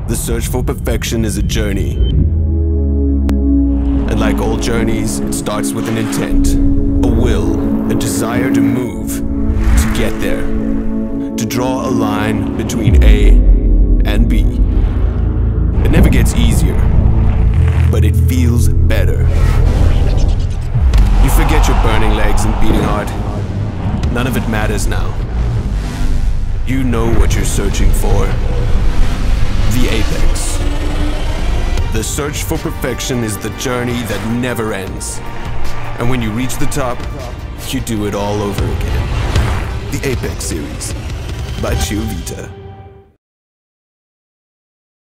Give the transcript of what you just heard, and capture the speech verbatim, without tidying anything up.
The search for perfection is a journey. And like all journeys, it starts with an intent, a will, a desire to move, to get there, to draw a line between A and B. It never gets easier, but it feels better. You forget your burning legs and beating heart. None of it matters now. You know what you're searching for. The apex. The search for perfection is the journey that never ends. And when you reach the top, you do it all over again. The Apex series by Ciovita.